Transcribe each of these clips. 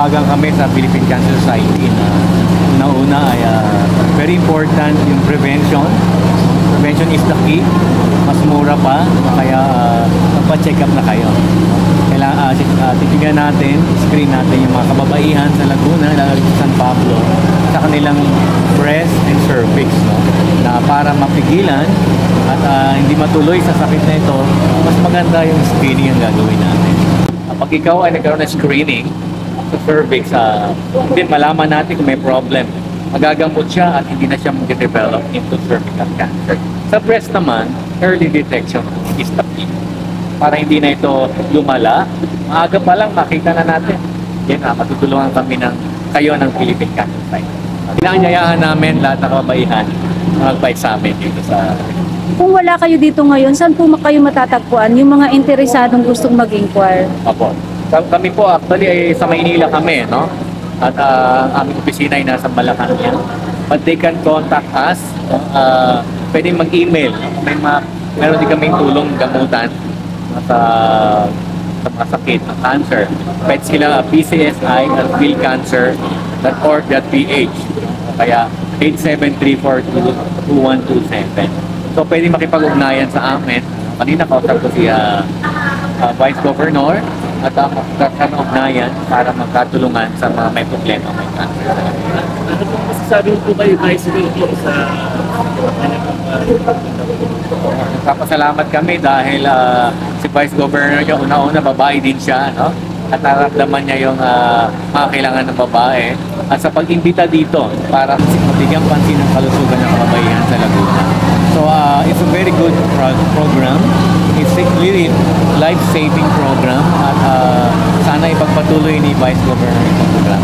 nananawagan kami sa Philippine Cancer Society na una-una ay very important yung prevention. Prevention is the key. Mas mura pa, kaya magpa-check up na kayo. Kailangan titignan natin, screen natin yung mga kababaihan sa Laguna, lalo sa San Pablo, sa kanilang breast and cervix, no? Na para mapigilan at hindi matuloy sa sakit na ito, mas maganda yung screening ang gagawin natin. Pag ikaw ay nagkaroon ng screening sa cervix, din malaman natin kung may problem. Magagamot siya at hindi na siya mag-develop into cervical cancer. Sa breast naman, early detection is the key. Para hindi na ito lumala, maaga pa lang makita na natin. Yan matutulungan kami kayo ng Philippine Cancer Society. Inaanyayahan namin lahat ng kababaihan na mag-pa-examine dito sa... Kung wala kayo dito ngayon, saan po kayo matatagpuan yung mga interesadong gustong mag-inquire? Opo. Kami po actually ay sa Maynila kami, no? At aming opisina ay nasa Malacanang. But they can contact us. Pwedeng mag-email. Meron din kaming tulong gamutan sa mga sakit ng cancer. Pwede sila pcsi@philcancer.org.ph. Kaya 87342127. So pwede makipag-ugnayan sa amin. Kanina kausap ko si Vice Governor at magkakaugnayan para magkatulungan sa mga may problema may cancer. Ano po masasabi po kayo guys dito sa nagpapasalamat kami dahil si Vice Governor niya una-una babae din siya, no? At nararamdaman niya yung mga kailangan ng babae at sa pag-imbita dito para mabigyan pansin ng kalusugan ng kababaihan sa Laguna. So it's a very good program. It's really life-saving program at sana ipagpatuloy ni Vice Governor itong program.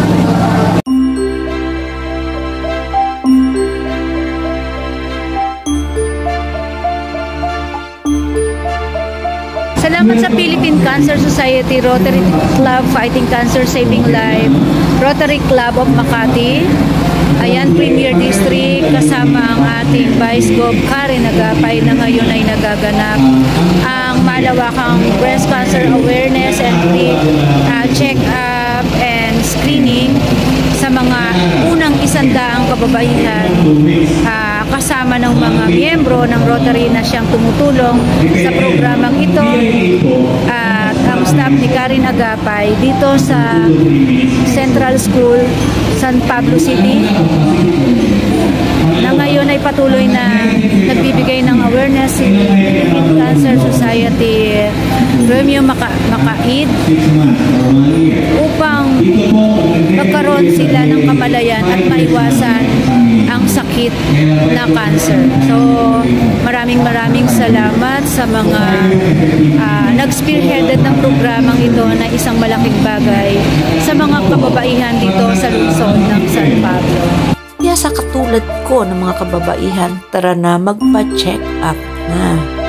Salamat sa Philippine Cancer Society, Rotary Club Fighting Cancer Saving Life, Rotary Club of Makati, ayan, Premier District, kasama ang ating Vice Gov Karen Agapay na ngayon ay nagaganap ang malawakang breast cancer awareness and check-up and screening sa mga unang 100 kababaihan, kasama ng mga miyembro ng Rotary na siyang tumutulong sa programang ito at ang staff ni Karen Agapay dito sa Central School, San Pablo City, na ngayon ay patuloy na nagbibigay ng awareness si Philippine Cancer Society Romeo Makaid upang magkaroon sila ng kamalayan at maiwasan ang sakit na cancer. So, maraming salamat sa mga nag-spearheaded ng programang ito na isang malaking bagay sa mga kababaihan dito sa lungsod ng San Pablo. Kaya sa katulad ko ng mga kababaihan, tara na magpa-check up na.